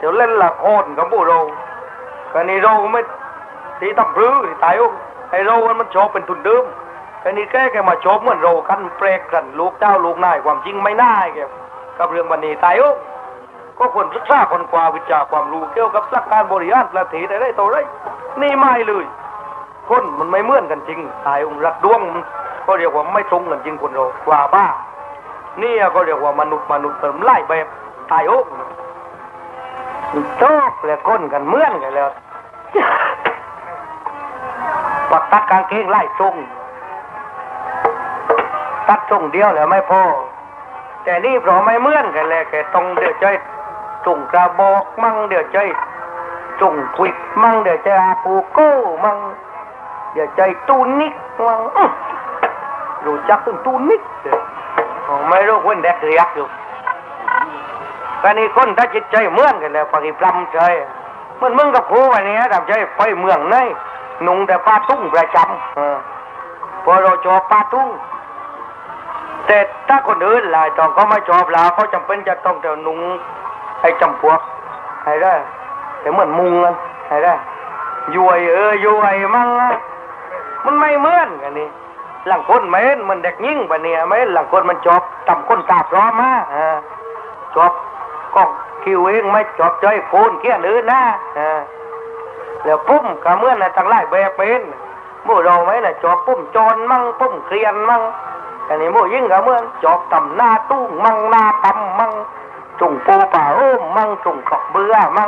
ดี๋ยวเล่นละครกับพวกเรากันนี้เราไม่ตีตับรื้อตายไอ้เรามันชอบเป็นทุนเดิมกันนี้แกมาชอบเหมือนเรากันเปรกกันลูกเจ้าลูกนายความจริงไม่น่าแกกับเรื่องวันนี้ตายก็คนศึกษาคนกว่าวิชาความรู้เกี่ยวกับหลักการบริหารประเทศได้ตัวไรนี่ไม่เลยคนมันไม่เหมือนกันจริงตายรักดวงก็เรียกว่าไม่ตรงกันจริงคนเรากว่าบ้านี่ก็เรียกว่ามนุษย์เติมไล่แบบตายชอบเลยก้นกันเหมือนกันแล้วปักตัดกางเกงไล่ทรงตัดทรงเดียวแล้วไม่พอแต่นี่เพราะไม่เหมือนกันเลยแกต้องเดี๋ยวใจทรงกระบอกมั่งเดี๋ยวใจทรงควิดมั่งเดี๋ยวใจอาปูโก้มั่งเดี๋ยวใจตูนิกมั่งรู้จักถึงตูนิกเดี๋ยวไม่รู้คนเด็กเรียกอยู่กันนี้คนถ้าจิตใจเหมือนกันแล้วปฏิปรำใจมันมึงกับครูวันนี้ทำใจไปเมืองไหนนุ่งแต่ผ้าตุ้งประจำพอเราชอบผ้าตุ้งแต่ถ้าคนอื่นหลายตองก็ไม่ชอบแล้วเขาจำเป็นจะต้องเดี๋ยวนุ่งไอ้จำพวกไอ้ได้แต่เหมือนมุงกันไอ้ได้ยุยยุยมั่งมันไม่เหมือนกันนี่หลังคนไม่เห็นมันเด็กยิ่งปะเนี่ยไม่เห็นหลังคนมันชอบทำคนตาพร้อมมาชอบก็คิวเองไม่จอบใจโคนเกี้ยนอื่นนะแล้วปุ้มกระเมื่อนะตั้งไล่แบบเป็นมู่เราไหมนะจอบปุ้มจอนมั่งปุ้มเคลียนมั่งอันนี้มู่ยิ่งกระเมื่อจอบต่ำหน้าตู้มั่งหน้าต่ำมั่งจุ่งปูป่าโอ้มมั่งจุ่งกอกเบื่อมั่ง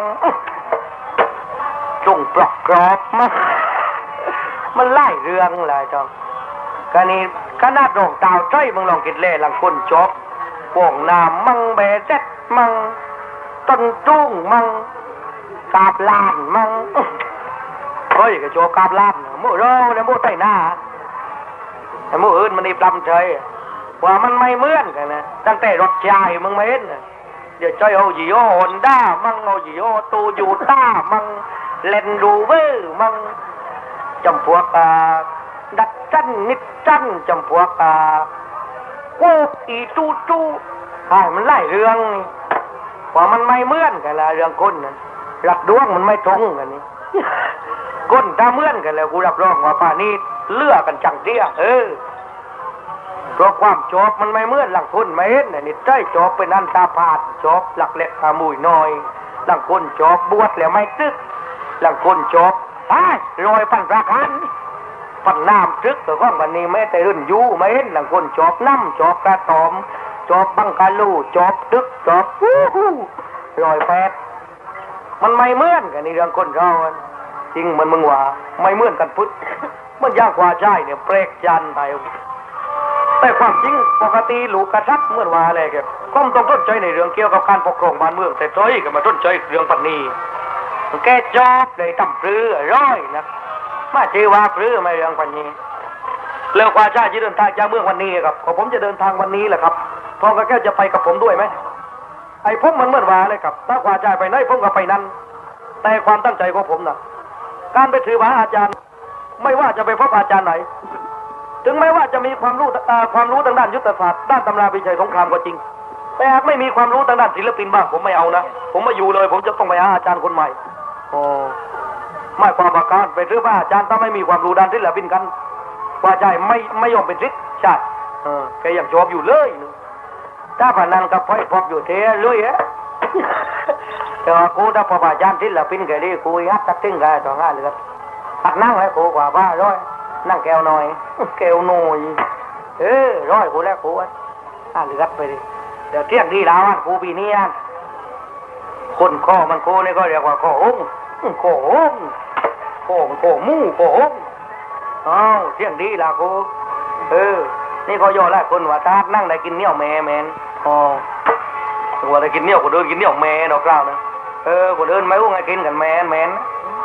จุ่งปลอกกรอบมั่งมันไล่เรื่องอะไรจังกันนี้ขนาดดอกดาวใจมึงลองคิดเล่หลังคนจอบป่องน้ำมั่งเบเจ็ดมั่งต้นจุ้งมั่งกาบลานมั่งเฮ้ยก็โชว์กาบลานมู่เราเนี่ยมู่ใต้หน้าแต่มู่อื่นมันนี่ปลำเฉยว่ามันไม่เหมือนกันนะตั้งแต่รถชายมึงไม่เห็นเดี๋ยวใจเอาหยีโอฮอนด้ามั่งเอาหยีโอตูยูต้ามั่งเลนดูเวอร์มั่งจำพวกดัดจันนิดจันจำพวกโก้อีจูจูมันไล่เรื่องว่ามันไม่เหมือนกันละเรื่องคนนั้นหลักดวงมันไม่ตรงกันนี่ก้นถ้าเหมือนกันแล้วกูรับรองว่าป่านี้เลือกกันจังเดียเพราะความจบมันไม่เหมือนหลังคนไม่เห็นนี่ใจจบเป็นอันตาพาดจบหลักเล็กอามุยน้อยหลังคนจบบวชแล้วไม่ตึกหลังคนจบรอยพันราคันพันน้ำตึกแต่ก็วันนี้ไม่แต่รุ่นยูไม่เห็นหลังคนจบน้ำจบกระตอมจอบบังกาลูจอบตึกจอบรอยแปดมันไม่เหมือนกันในเรื่องคนเราจริงมันมึงว่าไม่เหมือนกันพุทธมันยากกว่าใจเนี่ยเปรกจันไปแต่ความจริงปกติลูกกระชับเมื่อว่าอะไรแกก็ต้องต้นใจในเรื่องเกี่ยวกับการปกครองบ้านเมืองแต่ตัวก็มาต้นใจเรื่องปันนี้แกจอบเลยทำปลื้อร้อยนะมาเทว่าปลื้อไม่เรื่องปันนี้เรื่องความชาติที่เดินทางจากเมืองวันนี้ครับผมจะเดินทางวันนี้แหละครับทองกับแก้วจะไปกับผมด้วยไหมไอ้ผมมันเหมือนว่าเลยครับถ้าความใจไปไหนผมก็ไปนั้นแต่ความตั้งใจของผมนะการไปถือว่าอาจารย์ไม่ว่าจะไปพบอาจารย์ไหนถึงแม้ว่าจะมีความรู้ทางด้านยุทธศาสตร์ด้านตำราวิชัยสงครามก็จริงแต่หากไม่มีความรู้ทางด้านศิลปินบ้างผมไม่เอานะผมมาอยู่เลยผมจะต้องไปหาอาจารย์คนใหม่ไม่ความประการไปถือว่าอาจารย์ถ้าไม่มีความรู้ด้านศิลปินกันว่าใจไม่ยอมเป็นทิศใช่แกยังชอบอยู่เลยถ้าผ่านนั้นก็พ่อยพบอยู่เท่เลยแต่ว่ากูถ้าพออาจารย์ศิลปินแกดีกูยัดตัดทิ้งกันต่อง่ายเลยตัดนั่งให้กูกว่าบ้าร้อยนั่งแก้วหน่อยแก้วหน่อยร้อยกูแล้วกูเหลือไปดิเดี๋ยวเที่ยงที่แล้วกูปีนี้คนข้อมันโคนี่ก็เรียกว่าข้อหงโคมู่เที่ยงดีละกูนี่เขาย่อแล้วคนว่าตานั่งได้กินเนี้ยแม่แมนว่าได้กินเนี้ยคนเดินกินเนี้ยแม่ดอกกล้าวนะคนเดินไม่รู้ไงกินกันแมน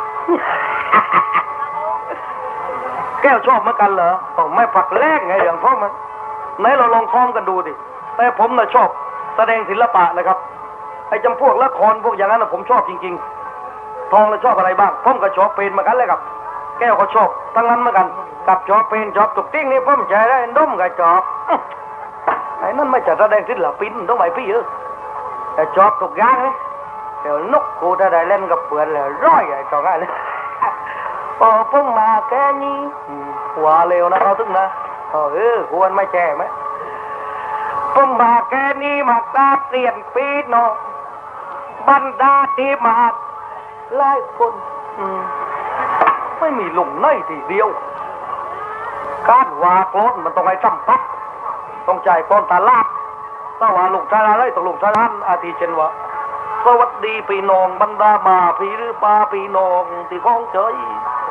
แก้วชอบเหมือนกันเหรอไม่ผักแรกไงอย่างพวกมันไหนเราลองฟ้องกันดูดิแต่ผมน่ะชอบแสดงศิลปะนะครับไอ้จำพวกละครพวกอย่างนั้นผมชอบจริงๆทองเลยชอบอะไรบ้างผมก็ชอบเป็นเหมือนกันเลยครับแก้วก็ชอบทั้งนั้นเหมือนกันกับชอบเป็นชอบตุกติ้งนี่ผมใจได้ด้มกับชอบไอ้นั่นไม่จะแสดงศิลปินต้องไหวพี่แต่ชอบตุกย่างนี่เดี๋ยวนกกูถ้าได้เล่นกับเปื่อนเลยร้อยไอ้ตองอะไรพอเพิ่งมาแค่นี้หัวเร็วนะเขาตึงนะควรไม่แจ่ไหมเพิ่งมาแค่นี้มาตาเปลี่ยนปีนอบรรดาที่มาหลายคนไม่มีลุงน้อยทีเดียวการวาโกนมันต้องให้จำปักต้องใจก้อนตาลาดถ้าว่าลุงชาลาเลยต้องลุงชาลานอาทิเช่นว่าสวัสดีพี่น้องบรรดามาพี่หรือปลาพี่น้องที่ของเฉย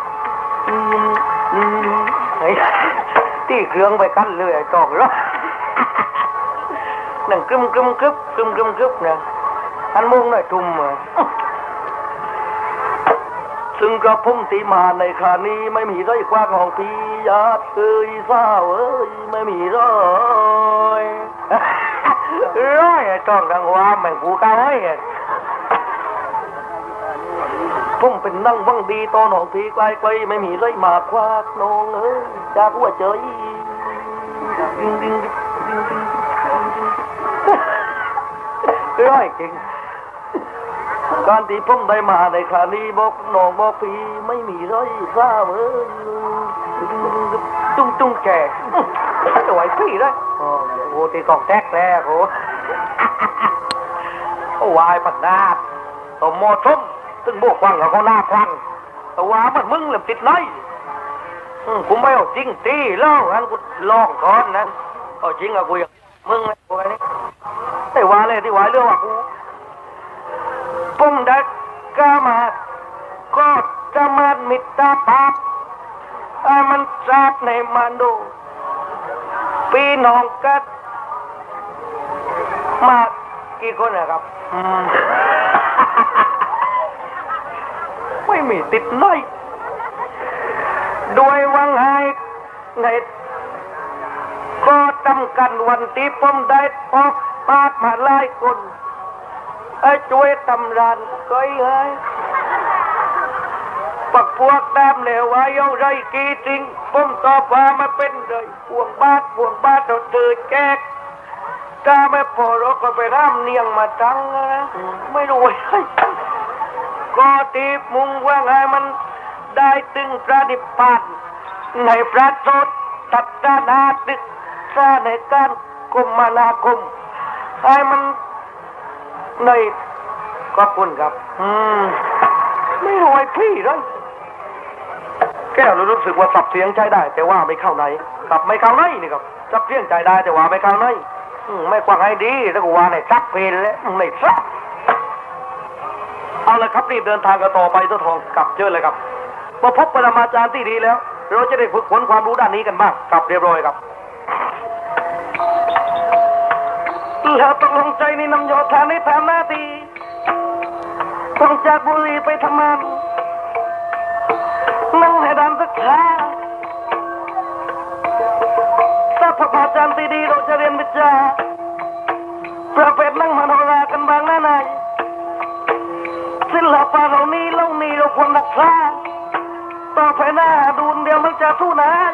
ที่เครื่องไปกันเลยไอ้ตองร้อนั่งกึมกึมกึบกึมกึมกึบเนี่ยอันมุ่งหน่อยทุ่มซึ่งกระพุ่งตีมาในครานี้ไม่มีร้อยกว้างของพี่ญาติเศร้าไม่มีร้อยไอ้ตองดังว่าแม่งกูก้าวไอ้พุ่งเป็นนั่งวังดีตอนของพี่ไกลๆไม่มีร้อยมาคว้าน้องจากหัวเจยร้อยจริงการที่ผมได้มาในคราวนี้บอกน้องบอกพี่ไม่มีร้อยทราบตุ้งแก่จะไหวพี่ได้โอ้ตีกองแท็กแล้วโอ้วายปัดนาบต่อมอชมตึงบวกควังกับเขาหน้าควังแต่ว่ามันมึงเหลือติดน้อยผมไม่เอาจริงตีแล้วงั้นกูลองก่อนนะเอาจริงอะกูมึงไอ้พวกนี้แต่ว่าเลยที่ว่าเรื่องว่ากูผมได้กามาก็จะมามิตรภาพมันจัดในมันดูพี่น้องกันมากี่คนนะครับไม่มีติดน้อยด้วยวังไห้ในก็จำกันวันที่ผมได้ออกปากมาหลายคนช่วยตำรานก็ให้ปักพวกแต้มเหลวว่าเยาไรกี่จริงผมตอบว่ามาเป็นเลยพวงบาทเราเตือนแก๊กถ้าไม่พอเราก็ไปร่ำเนียงมาจังนะไม่รู้ว่าก็ตีมุงว่าไงมันได้ตึงประดิษฐ์ปานในพระโสดตัดดานาตึกซาในการคมนาคมให้มันในขอบคุณครับไม่รวยพี่เลยแก้วรู้สึกว่าสับเสียงใช้ได้แต่ว่าไม่เข้าไหนสับไม่เข้าไหนนี่ครับสับเสียงใจได้แต่ว่าไม่เข้าไหนไม่กว้างให้ดีแล้วก็ว่าในซับเพลนแล้วในซับเอาละครับรีบเดินทางกันต่อไปตัวทองกลับเจอเลยครับมาพบปรมาจารย์ที่ดีแล้วเราจะได้ฝึกฝนความรู้ด้านนี้กันบ้างกลับเรียบร้อยครับแล้วต้องลงใจในนำโยธาในฐานะที่ต้องจากบุรีไปทำงานนั่งให้ดานสักขาถ้าพระอาจารย์ที่ดีเราจะเรียนวิชาประเภทนั่งมโนรากันบางหน้าในศิลปะเหล่านี้เราควรรักษาต่อไปหน้าดูนเดียวมันจะสู้นาน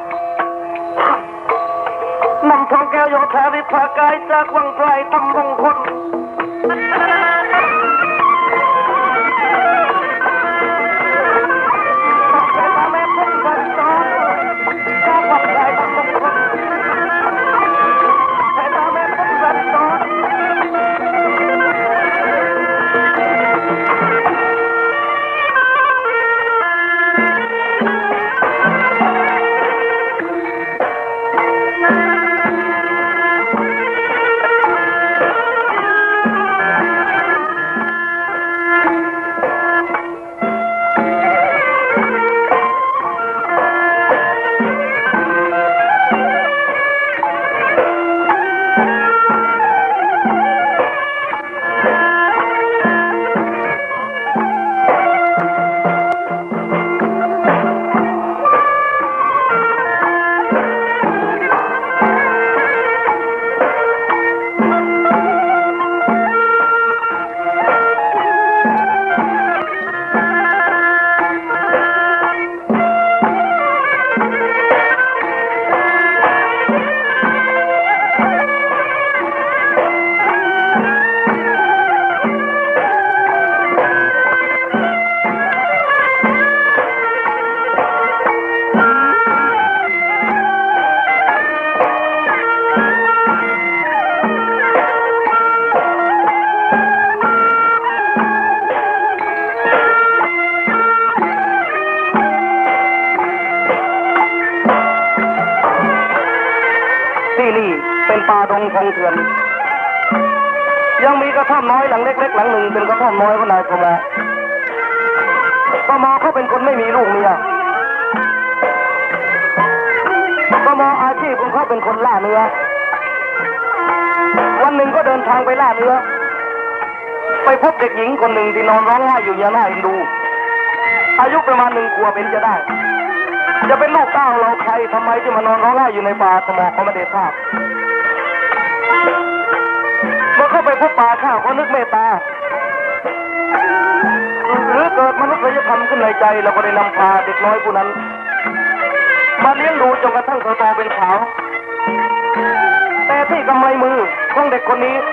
นำทองแก้วโยธาริภากายจากวังไกลทำมงคลดงคงเถื่อนยังมีกระท่อมน้อยหลังเล็กๆหลังหนึ่งเป็นกระท่อมน้อยของนายพมเขาเป็นคนไม่มีลูกเมียอาชีพของเขาเป็นคนล่าเนื้อวันหนึ่งก็เดินทางไปล่าเนื้อไปพบเด็กหญิงคนหนึ่งที่นอนร้องไห้อยู่อย่างน่าเอ็นดูอายุประมาณ1 ขวบเป็นจะได้จะเป็นลูกเต้าเราใครทำไมจะมานอนร้องไห้อยู่ในป่าสมองเขาไม่ได้ทราบเมื่อเข้าไปพบป่าข้าวเขานึกเมตตาหรือเกิดมนุษยธรรมขึ้นในใจเราก็ได้นำพาเด็กน้อยผู้นั้นมาเลี้ยงดูจนกระทั่งโตเป็นสาวแต่ที่กำไลมือของเด็กคนนี้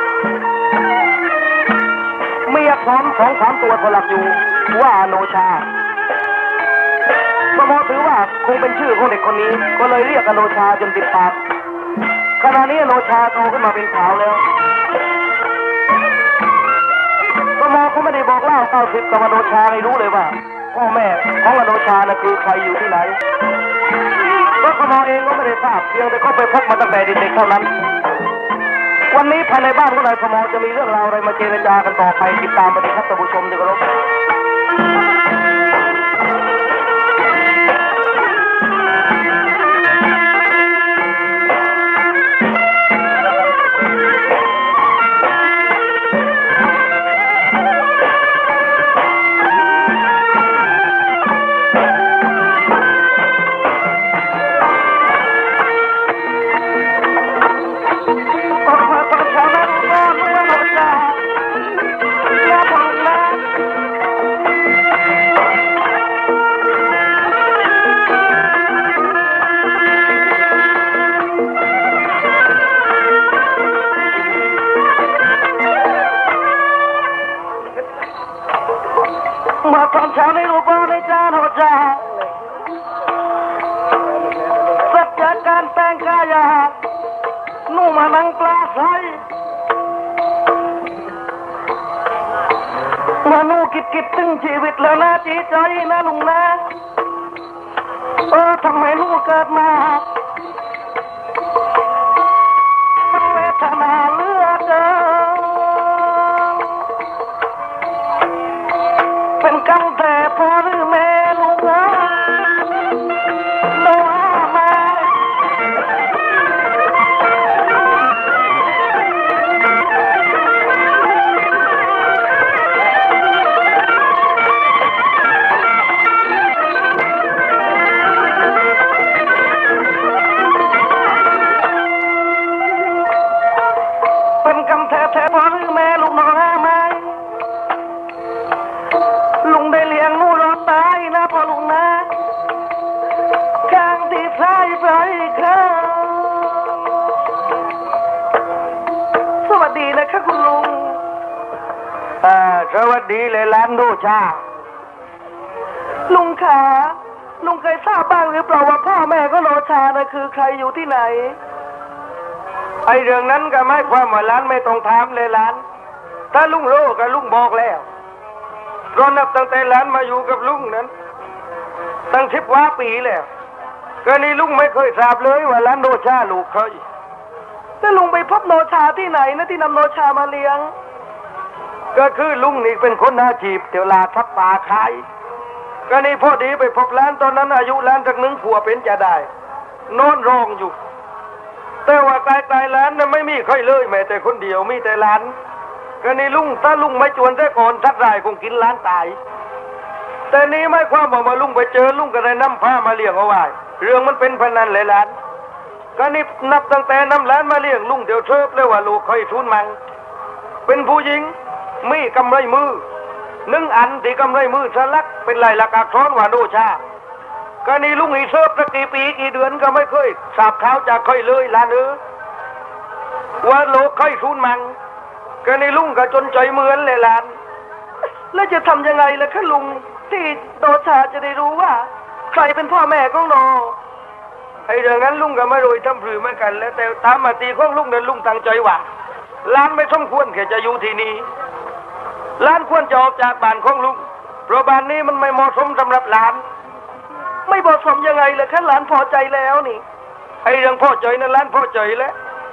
มีอักษร2-3 ตัวสลักอยู่ว่าโนชาสมอถือว่าคงเป็นชื่อของเด็กคนนี้ก็เลยเรียกอโนชาจนติดปากขณะนี้อโนชาโตขึ้นมาเป็นสาวแล้วสมอเขาไม่ได้บอกเล่า90กับอโนชาให้รู้เลยว่าพ่อแม่ของอโนชาคือใครอยู่ที่ไหนก็สมอเองก็ไม่ได้ทราบเพียงแต่ก็ไปพบมาตั้งแต่เด็กๆเท่านั้นวันนี้ภายในบ้านของนายสมอจะมีเรื่องราวอะไรมาเจรจากันต่อไปติดตามไปเลยครับท่านผู้ชมที่เคารพมาตอนเช้าในรูปในจานหัวใจสัจจะการแต่งกายานุ่มมานังปลาใสมานูกิดตึงชีวิตแล้วนะจีใจนะลุงนะทำไมลูกเกิดมาเวทนาเลือดเดินเป็นกำแต่พอหรือแม่ลูกโนอามาเป็นกำแท้พอหรือแม่ลูกโนอามาลุงได้เลี้ยงงูรอดตายนะพ่อลุงนะข้างที่ใส่ไปครับสวัสดีนะครับคุณลุงสวัสดีเลยล้านดูชาลุงขาลุงเคยทราบบ้างหรือเปล่าว่าพ่อแม่ก็โนชานะคือใครอยู่ที่ไหนไอเรื่องนั้นก็ไม่ความว่าล้านไม่ต้องถามเลยล้านถ้าลุงรู้ก็ลุงบอกแล้วเพราะนับตั้งแต่หลานมาอยู่กับลุงนั้นตั้ง10 กว่าปีแล้วก็นี่ลุงไม่เคยทราบเลยว่าหลานโนชาลูกใครแต่ลุงไปพบโนชาที่ไหนนะที่นำโนชามาเลี้ยงก็คือลุงนี่เป็นคนอาชีพเดี๋ยวลาทับป่าขายก็นี่พอดีไปพบหลานตอนนั้นอายุหลานจาก1 ขวบเป็นจะได้นอนร้องอยู่แต่ว่าไกลๆหลานน่ะไม่มีใครเลยแม้แต่คนเดียวมีแต่หลานก็นี่ลุงถ้าลุงไม่จวนได้ก่อนทัดรายคงกินล้านตายแต่นี้ไม่ความบอกมาลุงไปเจอลุงก็ได้นำผ้ามาเลี้ยงเอาไว้เรื่องมันเป็นพนันเลยล้านก็นี่นับตั้งแต่นำล้านมาเลี้ยงลุงเดี๋ยวเทิบเลยว่าลูกค่อยทุนมังเป็นผู้หญิงมีกำไรมือ1 อันที่กำไรมือสลักเป็นลายลักษณ์อักษรว่าโนชาก็นี่ลุงอีเทิบสักกี่ปีกี่เดือนก็ไม่เคยทราบข่าวจากใครเลยล้านว่าลูกค่อยทุนมังก็ในลุงก็จนใจเหมือนเลยหลานแล้วจะทำยังไงล่ะคะลุงที่โนชาจะได้รู้ว่าใครเป็นพ่อแม่ของโนไอ้เรื่องนั้นลุงก็ไม่รู้ทำผือเหมือนกันแล้วแต่ตามมาตีของลุงนั้นลุงตั้งใจว่าหลานไม่สมควรแค่จะอยู่ที่นี่หลานควรจะออกจากบ้านของลุงเพราะบ้านนี้มันไม่เหมาะสมสำหรับหลานไม่เหมาะสมยังไงล่ะคะหลานพอใจแล้วนี่ไอ้เรื่องพอใจนั้นหลานพอใจแล้ว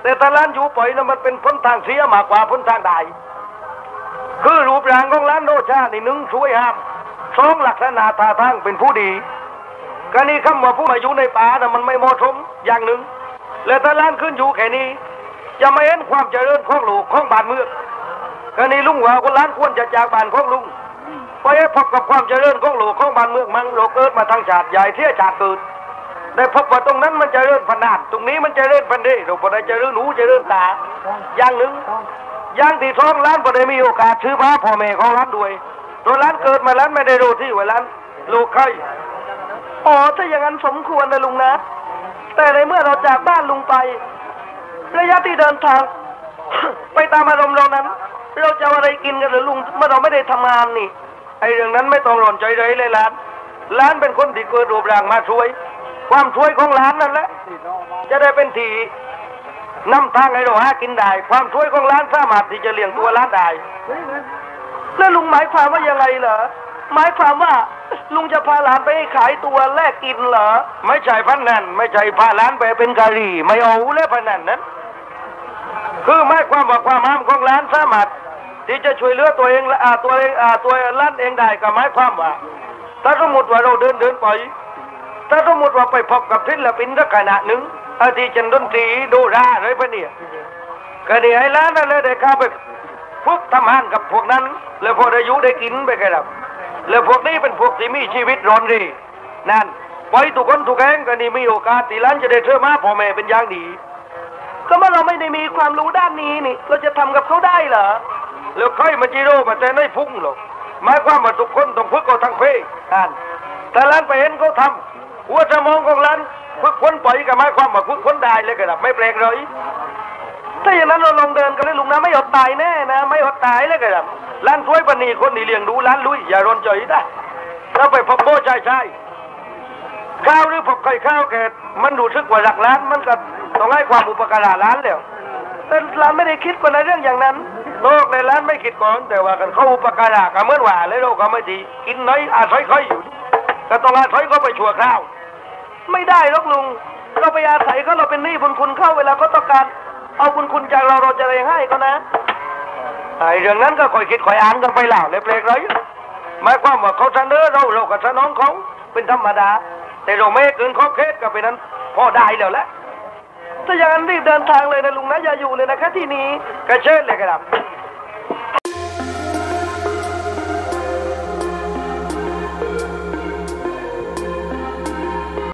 แต่ถ้าร้านอยู่ปล่อยนะมันเป็นพ้นทางเสียมากกว่าพ้นทางได้คือรูปร่างของร้านโนชานี่หนึ่งช่วยห้ามสองลักษณะท่าทางเป็นผู้ดีก็นี่คำว่าผู้มาอยู่ในป่านะมันไม่เหมาะสมอย่างหนึ่งและถ้าร้านขึ้นอยู่แค่นี้จะไม่เห็นความเจริญของโลกของบ้านเมืองก็นี่ลุงว่าคนร้านควรจะจากบ้านของลุงไปให้พบกับความเจริญของโลกของบ้านเมืองมั่งโลกเกิดมาทางชาติใหญ่เที่ยชาติเกิดได้พบว่าตรงนั้นมันเจริญพันนาดตรงนี้มันเจริญพันเดเราพอได้เจริญหนูเจริญตาอย่างหนึ่งอย่างที่สองร้านพอได้มีโอกาสซื้อผ้าพ่อแม่ของร้านด้วยตัวร้านเกิดมาร้านไม่ได้รู้ที่ว่าร้านลูกใครอ๋อถ้าอย่างนั้นสมควรนะลุงนะแต่ในเมื่อเราจากบ้านลุงไประยะที่เดินทาง ไปตามอารมณ์เรานั้นเราจะอะไรกินกันหรือลุงเมื่อเราไม่ได้ทำงานนี่ไอ้เรื่องนั้นไม่ต้องหล่นใจเลยร้านเป็นคนที่เกิดรูปร่างมาช่วยความช่วยของร้านนั่นแหละจะได้เป็นทีนำทางให้เราหากินได้ความช่วยของร้านสามารถที่จะเลี้ยงตัวร้านได้แล้วลุงหมายความว่ายังไงเหรอหมายความว่าลุงจะพาหลานไปให้ขายตัวแลกกินเหรอไม่ใช่พันนั่นไม่ใช่พาหลานไปเป็นกะหรี่ไม่เอาเลยพันนั่นนั้นคือหมายความว่าความห้ามของร้านสามารถที่จะช่วยเหลือตัวเองและตัวร้านเองได้ก็หมายความว่าถ้าสมมติว่าเราเดินไปถ้าสมมติว่าไปพบกับศิลปินสักขณะหนึ่งที่เช่นดนตรีดูราอะไรพวกนี้ก็นี่ไอ้ร้านนั่นเลยได้เข้าไปพวกทำงานกับพวกนั้นแล้วพอได้อยู่ได้กินไปกันแล้วแล้วพวกนี้เป็นพวกที่มีชีวิตร้อนรีนั่นไปทุกคนทุกแห่งก็นี่มีโอกาสที่ร้านจะได้เชื่อมาพ่อแม่เป็นอย่างดีก็เมื่อเราไม่ได้มีความรู้ด้านนี้นี่เราจะทำกับเขาได้เหรอแล้วใครมันจีโร่มาแต่ไม่พุ่งหรอกหมายความว่าทุกคนต้องฝึกเอาทั้งเพศนั่นแต่ร้านไปเห็นเขาทำหัวสมองของร้านฝึกคนปล่อยกับหมายความว่าฝึกคนได้เลยกันไม่แปลกเลยถ้าอย่างนั้นเราลองเดินกันเลยลุงนะไม่อดตายแน่นะไม่อดตายเลยกันร้านช่วยปนีคนที่เลี้ยงดูร้านลุยอย่ารนใจได้เราไปพบโบใช่ข้าวหรือพบไข่ข้าวแกมันรู้สึกว่าหลักร้านมันก็ต้องให้ความอุปการะร้านแล้วแต่ร้านไม่ได้คิดกว่าในเรื่องอย่างนั้นโลกในร้านไม่คิดก่อนแต่ว่ากันเขาอุปการะกันเมื่อว่าเลยเราก็ไม่ดีกินน้อยอาศัยค่อยอยู่ก็ต้องอาศัยเขาไปชั่วคราวไม่ได้หรอกลุงเราไปอาศัยเขาเราเป็นหนี้บุญคุณเข้าเวลาเขาต้องการเอาบุญคุณจากเราจะอะไรให้เขานะไอ้เรื่องนั้นก็คอยคิดคอยอ่านกันไปเล่าเลยเปลกเลยหมายความว่าเขาเสนอเราก็สนองเขาเป็นธรรมดาแต่เราไม่เกินขอบเขตก็เป็นนั้นพอได้แล้วถ้าอย่างนั้นรีบเดินทางเลยนะลุงนะอย่าอยู่เลยนะแค่ที่นี้ก็เชิญเลยครับ